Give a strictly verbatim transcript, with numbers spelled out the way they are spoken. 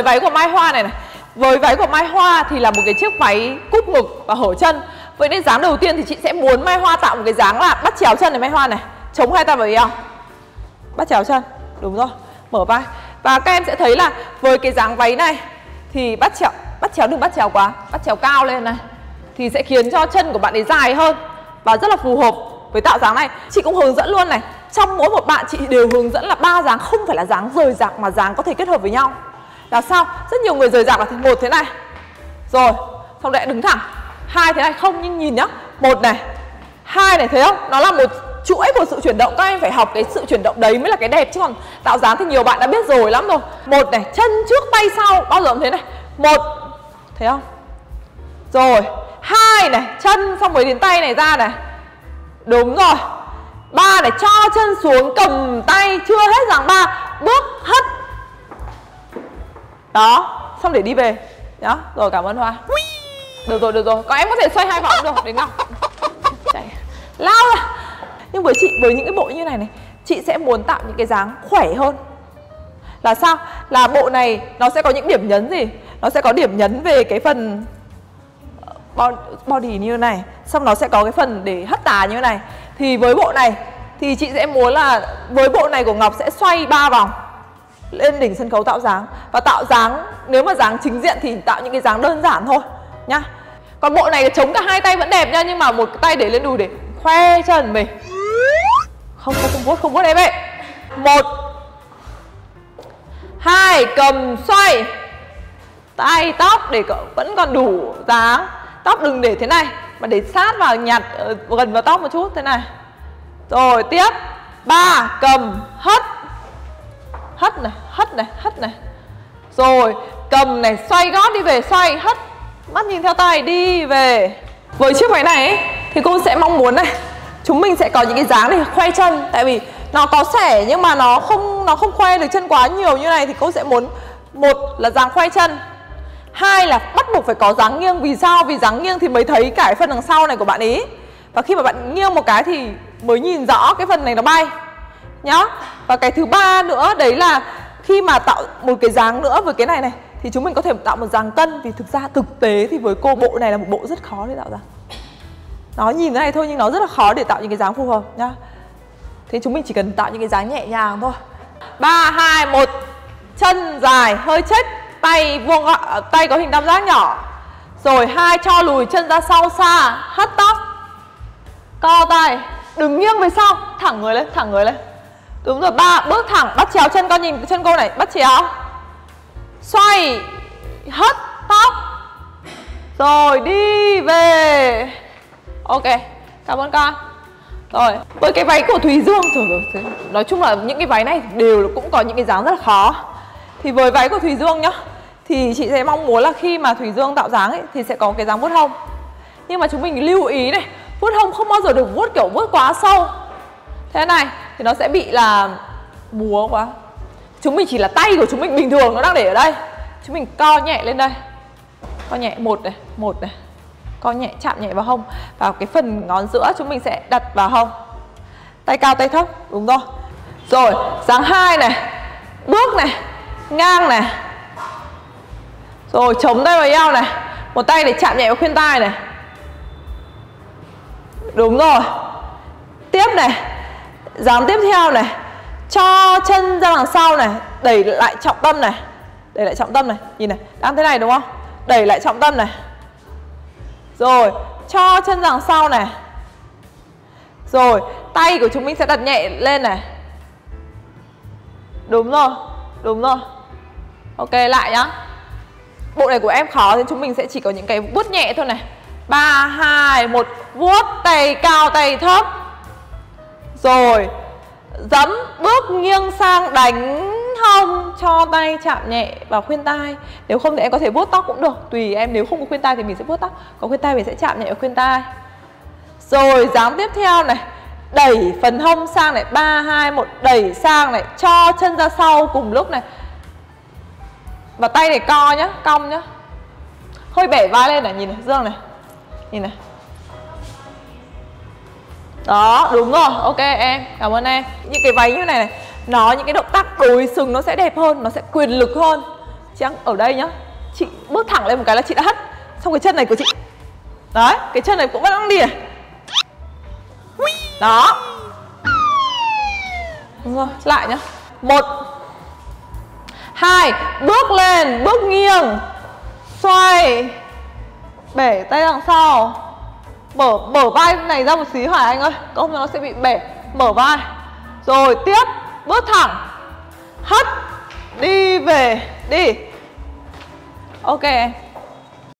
với váy của Mai Hoa này này. Với váy của Mai Hoa thì là một cái chiếc váy cúp ngực và hở chân. Vậy nên dáng đầu tiên thì chị sẽ muốn Mai Hoa tạo một cái dáng là bắt chéo chân này Mai Hoa này. Chống hai tay vào eo. Bắt chéo chân. Đúng rồi. Mở vai. Và các em sẽ thấy là với cái dáng váy này thì bắt chéo, bắt chéo đừng bắt chéo quá, bắt chéo cao lên này thì sẽ khiến cho chân của bạn ấy dài hơn và rất là phù hợp với tạo dáng này. Chị cũng hướng dẫn luôn này. Trong mỗi một bạn chị đều hướng dẫn là ba dáng, không phải là dáng rời rạc mà dáng có thể kết hợp với nhau. Là sao? Rất nhiều người rời rạc là một thế này. Rồi, xong lại đứng thẳng. Hai thế này không, nhưng nhìn nhá. Một này, hai này, thấy không? Nó là một chuỗi của sự chuyển động. Các em phải học cái sự chuyển động đấy mới là cái đẹp. Chứ còn tạo dáng thì nhiều bạn đã biết rồi lắm rồi. Một này, chân trước tay sau, bao giờ cũng thế này. Một, thấy không? Rồi, hai này, chân xong mới đến tay này ra này. Đúng rồi. Ba này, cho chân xuống cầm tay, chưa hết dáng ba, bước hất. Đó, xong để đi về nhá. Rồi, cảm ơn Hoa. Được rồi, được rồi. Còn em có thể xoay hai vòng cũng được, đến nào. Chạy. Lao ra. Nhưng với chị, với những cái bộ như này này, chị sẽ muốn tạo những cái dáng khỏe hơn. Là sao? Là bộ này nó sẽ có những điểm nhấn gì? Nó sẽ có điểm nhấn về cái phần body như này. Xong nó sẽ có cái phần để hất tà như này. Thì với bộ này thì chị sẽ muốn là với bộ này của Ngọc sẽ xoay ba vòng lên đỉnh sân khấu tạo dáng. Và tạo dáng, nếu mà dáng chính diện thì tạo những cái dáng đơn giản thôi nhá. Còn bộ này chống cả hai tay vẫn đẹp nha. Nhưng mà một cái tay để lên đùi để khoe chân mình. Không, không, không vuốt, không vuốt em ấy. Một, hai, cầm xoay. Tay tóc để cậu vẫn còn đủ dáng. Tóc đừng để thế này mà để sát vào, nhặt gần vào tóc một chút thế này. Rồi tiếp. Ba, cầm hất. Hất này, hất này, hất này. Rồi, cầm này, xoay gót đi về, xoay, hất. Mắt nhìn theo tay, đi về. Với chiếc váy này ấy, thì cô sẽ mong muốn này, chúng mình sẽ có những cái dáng để khoe chân. Tại vì nó có xẻ nhưng mà nó không nó không khoe được chân quá nhiều như này. Thì cô sẽ muốn, một là dáng khoe chân, hai là bắt buộc phải có dáng nghiêng. Vì sao? Vì dáng nghiêng thì mới thấy cả cái phần đằng sau này của bạn ấy. Và khi mà bạn nghiêng một cái thì mới nhìn rõ cái phần này nó bay nhá. Và cái thứ ba nữa đấy là khi mà tạo một cái dáng nữa với cái này này thì chúng mình có thể tạo một dáng cân. Vì thực ra thực tế thì với cô bộ này là một bộ rất khó để tạo ra. Nó nhìn thế này thôi nhưng nó rất là khó để tạo những cái dáng phù hợp nhá. Thế chúng mình chỉ cần tạo những cái dáng nhẹ nhàng thôi. Ba, hai, một. Chân dài, hơi chếch. Tay vuông gọn, tay có hình tam giác nhỏ. Rồi hai, cho lùi chân ra sau xa. Hất tóc. Co tay. Đừng nghiêng về sau. Thẳng người lên, thẳng người lên. Đúng rồi, ba, bước thẳng. Bắt chéo chân, con nhìn chân cô này. Bắt chéo. Xoay. Hất tóc. Rồi đi về. Ok, cảm ơn con. Rồi, với cái váy của Thùy Dương, trời ơi, nói chung là những cái váy này đều cũng có những cái dáng rất là khó. Thì với váy của Thùy Dương nhá, thì chị sẽ mong muốn là khi mà Thùy Dương tạo dáng ấy, thì sẽ có cái dáng vuốt hông. Nhưng mà chúng mình lưu ý này, vuốt hông không bao giờ được vuốt kiểu vuốt quá sâu. Thế này, thì nó sẽ bị là múa quá. Chúng mình chỉ là tay của chúng mình bình thường nó đang để ở đây. Chúng mình co nhẹ lên đây. Co nhẹ, một này, một này. Co nhẹ, chạm nhẹ vào hông. Vào cái phần ngón giữa chúng mình sẽ đặt vào hông. Tay cao, tay thấp, đúng rồi. Rồi, dáng hai này. Bước này, ngang này. Rồi, chống tay vào eo này. Một tay để chạm nhẹ vào khuyên tai này. Đúng rồi. Tiếp này. Dáng tiếp theo này. Cho chân ra đằng sau này. Đẩy lại trọng tâm này. Đẩy lại trọng tâm này. Nhìn này, đang thế này đúng không? Đẩy lại trọng tâm này. Rồi, cho chân ra đằng sau này. Rồi, tay của chúng mình sẽ đặt nhẹ lên này. Đúng rồi, đúng rồi. Ok, lại nhá. Bộ này của em khó thì chúng mình sẽ chỉ có những cái vuốt nhẹ thôi này. Ba, hai, một. Vuốt, tay cao, tay thấp. Rồi, giẫm, bước nghiêng sang đánh hông. Cho tay chạm nhẹ vào khuyên tai. Nếu không thì em có thể vuốt tóc cũng được. Tùy em, nếu không có khuyên tai thì mình sẽ vuốt tóc. Có khuyên tai mình sẽ chạm nhẹ vào khuyên tai. Rồi, dáng tiếp theo này. Đẩy phần hông sang này. Ba, hai, một. Đẩy sang này. Cho chân ra sau cùng lúc này. Và tay này co nhá, cong nhá. Hơi bẻ vai lên này, nhìn này, Dương này. Nhìn này. Đó, đúng rồi, ok em, cảm ơn em. Những cái váy như này này, nó những cái động tác đối xứng nó sẽ đẹp hơn, nó sẽ quyền lực hơn. Chị đang ở đây nhá, chị bước thẳng lên một cái là chị đã hất. Xong cái chân này của chị, đấy, cái chân này cũng vẫn đang đi này. Đó. Đúng rồi, lại nhá. Một, hai, bước lên, bước nghiêng, xoay, bể tay đằng sau, mở mở vai này ra một xí Hoài Anh ơi, không nó sẽ bị bể. Mở vai, rồi tiếp, bước thẳng, hất, đi về, đi. Ok em.